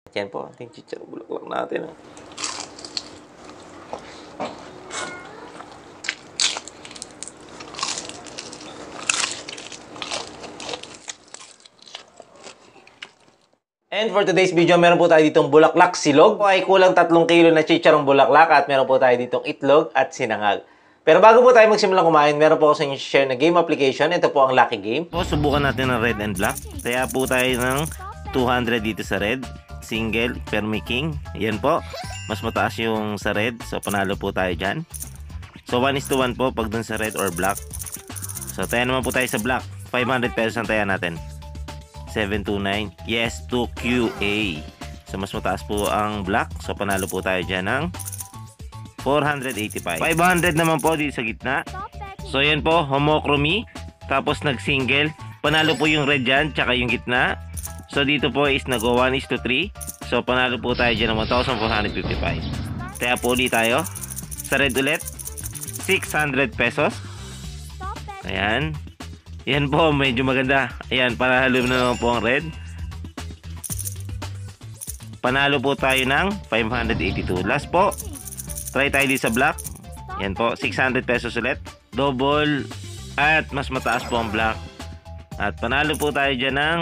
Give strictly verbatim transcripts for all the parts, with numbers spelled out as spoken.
Yan po, ating chicharong bulaklak natin. Oh. And for today's video, meron po tayo ditong bulaklak silog. Ay kulang tatlong kilo na chicharong bulaklak at meron po tayo ditong itlog at sinangag. Pero bago po tayo magsimulang kumain, meron po ako sa inyo share na game application. Ito po ang Lucky Game. Po, subukan natin ng red and black. Kaya po tayo ng two hundred dito sa red. Single, Permi King. Yan po. Mas mataas yung sa red. So, panalo po tayo dyan. So, one is to one po pag dun sa red or black. So, tayo naman po tayo sa black. five hundred pesos ang tayo natin. seven two nine. Yes, two Q A. So, mas mataas po ang black. So, panalo po tayo dyan ng four eighty-five. five hundred naman po dito sa gitna. So, yan po. Homochromy. Tapos, nag-single. Panalo po yung red dyan. Tsaka yung gitna. So, dito po is nag-o one is to three. So, panalo po tayo dyan ng one thousand four hundred fifty-five. Kaya po ulit tayo. Sa red ulit. six hundred pesos. Ayan. Yan po, medyo maganda. Ayan, panalo na naman po ang red. Panalo po tayo ng five eighty-two. Last po, try tayo dito sa black. Yan po, six hundred pesos ulit. Double at mas mataas po ang black. At panalo po tayo dyan ng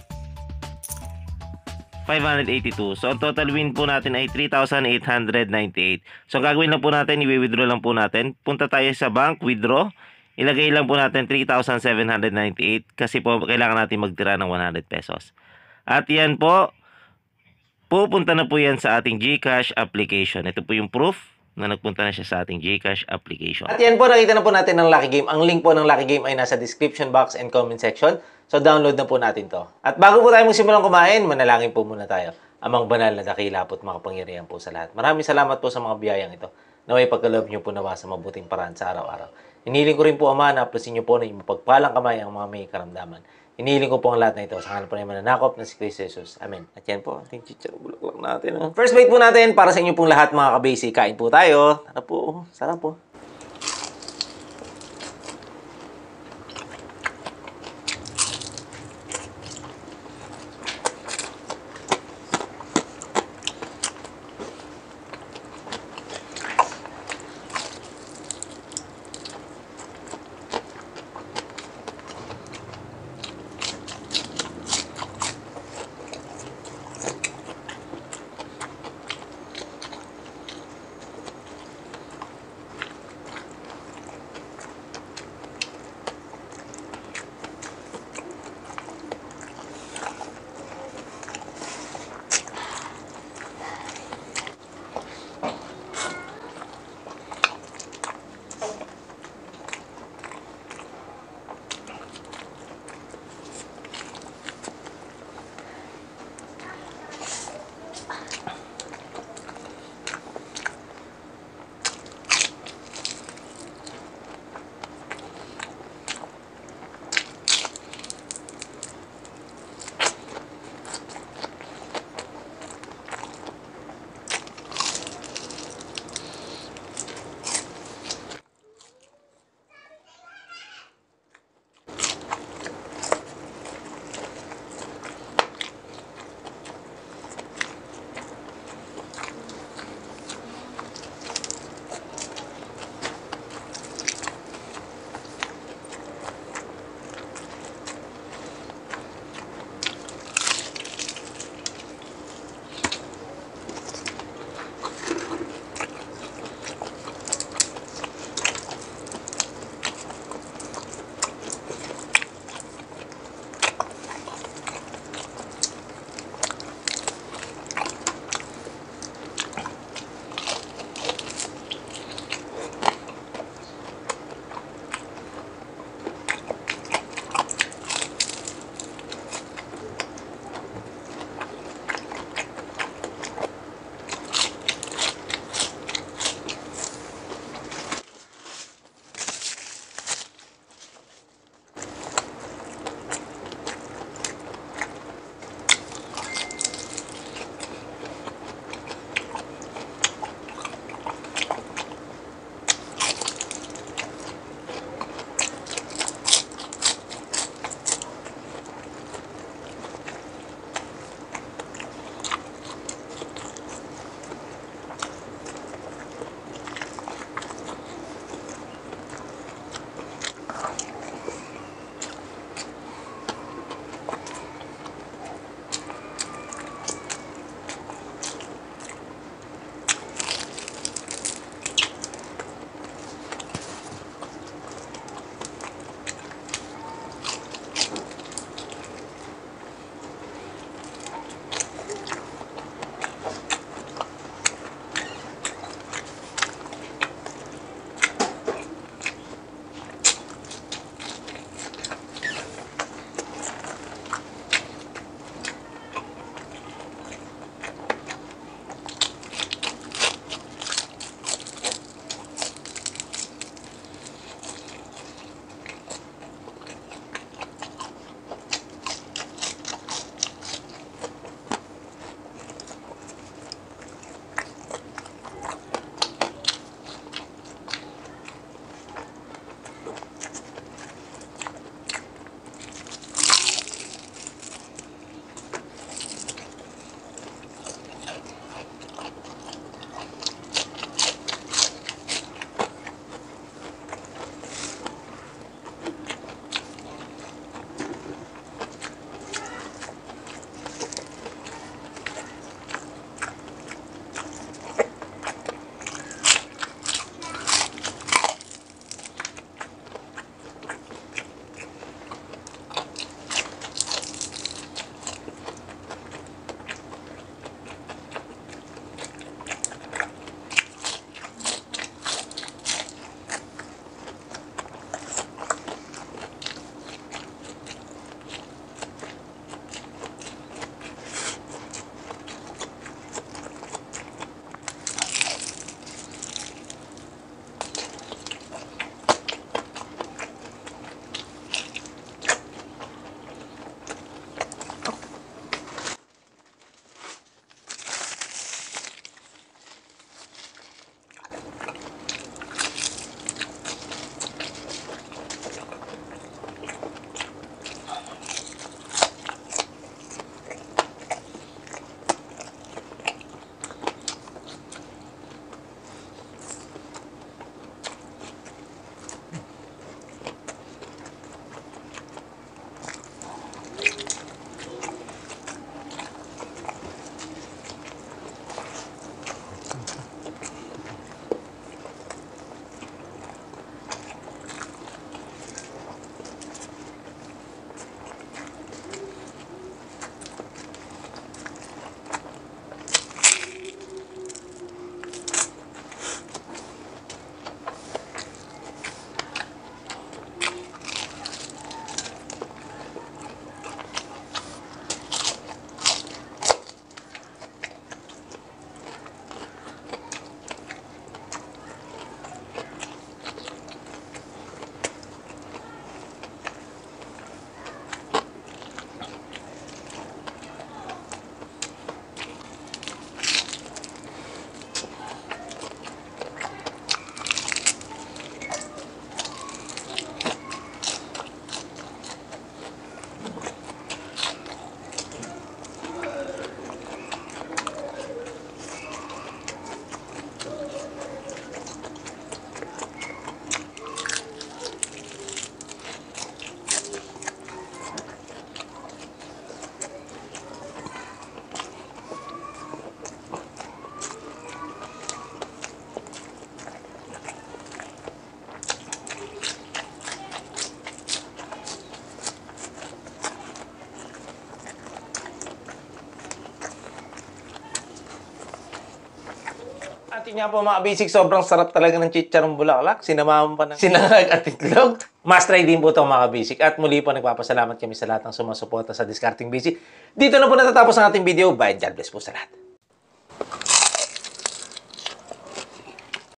five eighty-two. So, ang total win po natin ay three thousand eight hundred ninety-eight. So, ang gagawin lang po natin, i-withdraw lang po natin. Punta tayo sa bank, withdraw. Ilagay lang po natin three thousand seven hundred ninety-eight kasi po kailangan natin magtira ng one hundred pesos. At yan po, pupunta na po yan sa ating GCash application. Ito po yung proof na nagpunta na siya sa ating GCash application. At yan po, nakita na po natin ng Lucky Game. Ang link po ng Lucky Game ay nasa description box and comment section. So, download na po natin to. At bago po tayo magsimulang kumain, manalangin po muna tayo. Amang banal na dakila po at makapangyarihan po sa lahat. Maraming salamat po sa mga biyayang ito. Naway pagkaloob niyo po nawa sa mabuting paraan sa araw-araw. Hinihiling ko rin po, Ama, na aplasin niyo po na yung mapagpalang kamay ang mga may karamdaman. Hinihiling ko po ang lahat na ito sa ngalan po ng mananakop na si Kristo Jesus. Amen. At yan po, ating chicharong bulaklak natin. Oh. First bite po natin para sa inyo pong lahat mga kabasic. Kain po tayo. Tara po. Sarap po. At yun nga po mga basic, sobrang sarap talaga ng chicharong bulaklak. Sinamahan pa ng sinangag at itlog. Must try din po ito mga basic. At muli po nagpapasalamat kami sa lahat ng sumasuporta sa Discarding Basic. Dito na po natatapos ang ating video. Bye, God bless po sa lahat.